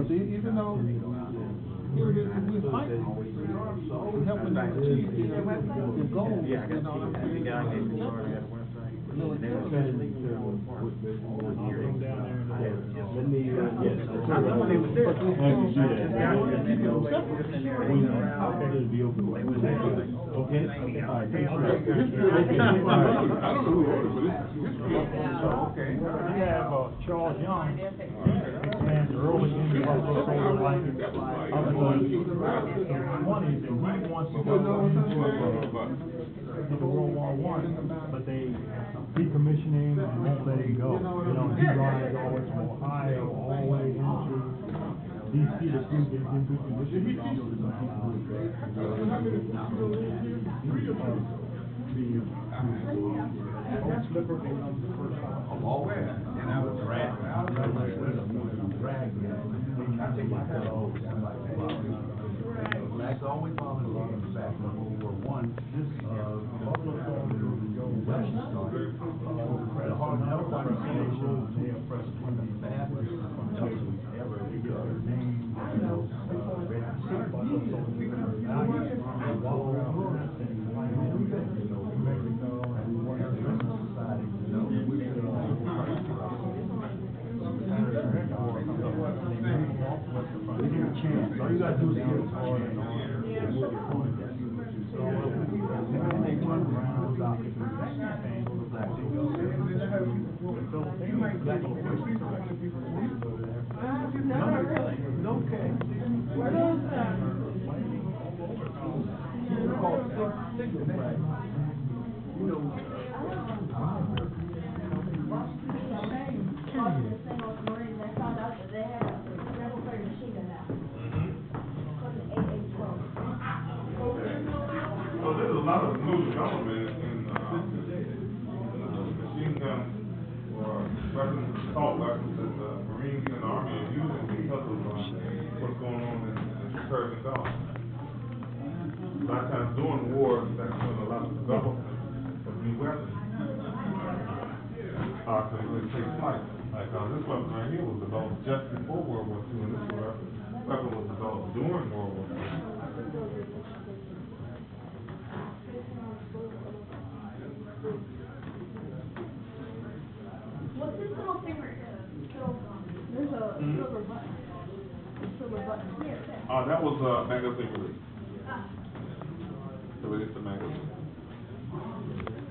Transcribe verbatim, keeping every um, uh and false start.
Because even though here it is, we're fighting, we're helping them achieve their, their goals, you know what I'm saying? Militarily. Let me, uh, yes. I know they was there. As you do that. Keep them separate. It'll be open. Okay? All right, thanks. I don't know who wrote it, but it's history. Okay. We have, uh, Charles Young, he planned the early in the Buffalo Soldier life of the twenties, and he wants to go into World War One, but they decommissioning and won't let him go. You know, he rides all the way from Ohio, all the way into D C to see the in good condition. The, uh, Old Slipper becomes the first one. Oh, where? And I was dragged. Blacks always volunteered in fact in World War One. Uh, Buffalo Soldier, Russian started. The Harlem Hellfire Association, they oppressed twenty fastest Russians ever. They get their name, you know, uh, Red Sea Buffalo Soldier. Now you walk around this and you know, Mexico and one of the Russian society, you know, we did it all. They give a chance. All you gotta do is get it hard and hard and work your point down. So when they run around about the campaign for the black people, so they make black people over there. No case. What is that? It's called six six flags. You know. So there's a lot of new development in uh, uh, machine guns or weapons, assault weapons that the Marines and the Army are using because of uh, what's going on in, in the Persian Gulf. A lot of times during wars, that's when a lot of development of new weapons uh, to really take flight. Like uh, this weapon right here was developed just before World War Two, and this weapon, weapon was developed during World War Two. What's this little thing right here? There's a Mm-hmm. silver button. A silver button here. Uh, that was a uh, magazine release. Ah. So it's a magazine.